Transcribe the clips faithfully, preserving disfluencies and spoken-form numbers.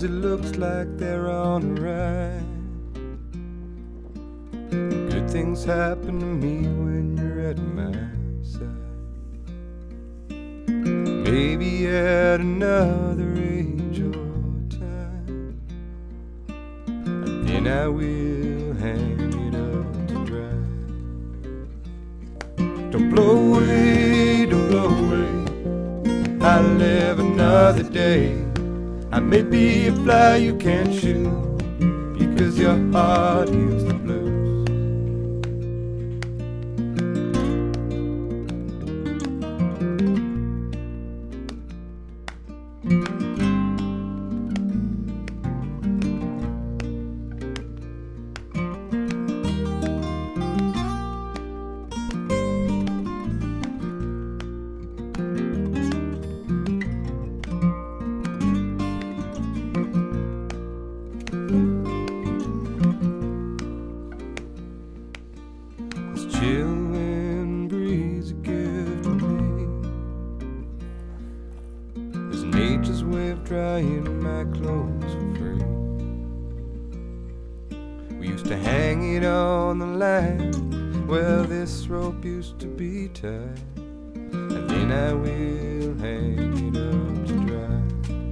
'cause it looks like they're on a ride. Good things happen to me when you're at my side. Maybe at another age or time, and then I will hang it up to dry. Don't blow away, don't blow away, I'll live another day. I may be a fly you can't shoot, because your heart heals the blues. Chill wind breeze a gift to me. There's nature's way of drying my clothes for free. We used to hang it on the line, well this rope used to be tied, and then I will hang it up to dry.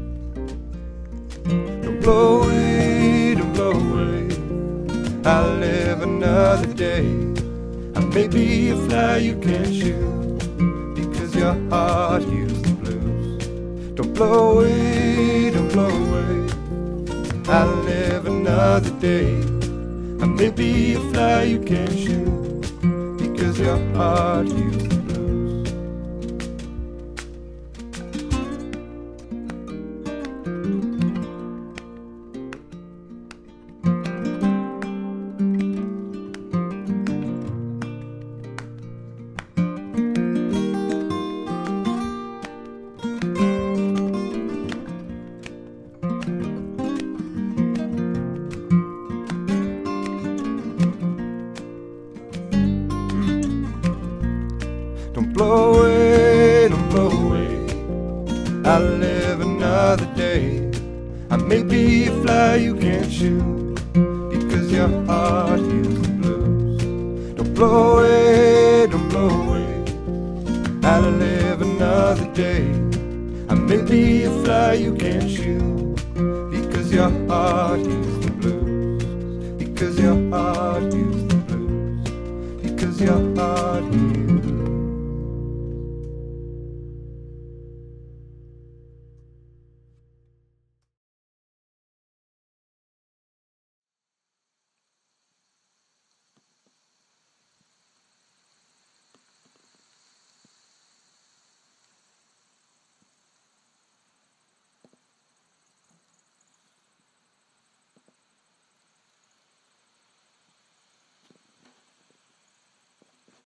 Don't blow away, don't blow away, I'll live another day. I may be a fly you can't shoot, because your heart heals the blues. Don't blow away, don't blow away, I'll live another day. I may be a fly you can't shoot, because your heart heals the blues. Don't blow away, don't blow away, I'll live another day. I may be a fly you can't shoot, because your heart heals the blues. Don't blow away, don't blow away, I'll live another day. I may be a fly you can't shoot, because your heart heals the blues. Because your heart heals the blues. Because your heart heals the blues.